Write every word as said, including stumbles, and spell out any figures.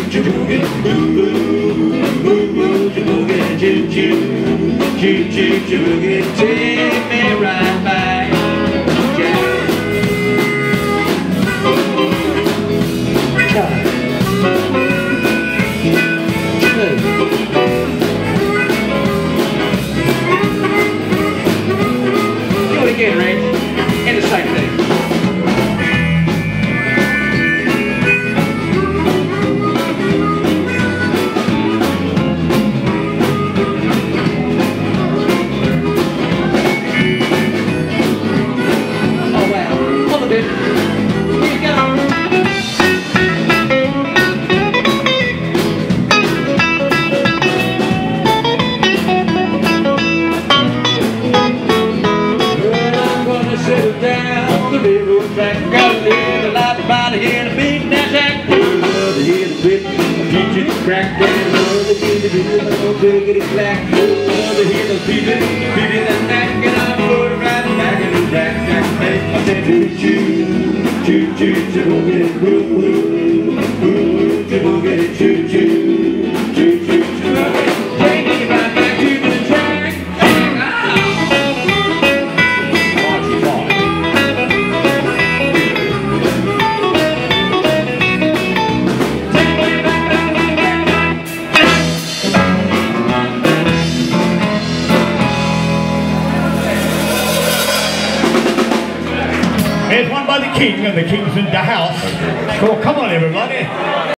boogie, boo boo, boo boogie, choo choo, choo choo choo boogie, take me right back. Do it again, Range, and the same thing. Got a little light about to hear the big dance act. Love to hear the whip, teach it to crack down. Love to hear the rhythm, oh biggity black. Love to hear the beating, beating that neck, and I put it right back in the rack. Jack make my head to choo, choo choo choo boogie, boo boo, boo choo boogie, choo choo, choo choo choo boogie. Take me right back to the track. Here's one by the King, and the King's in the house. So come on, everybody.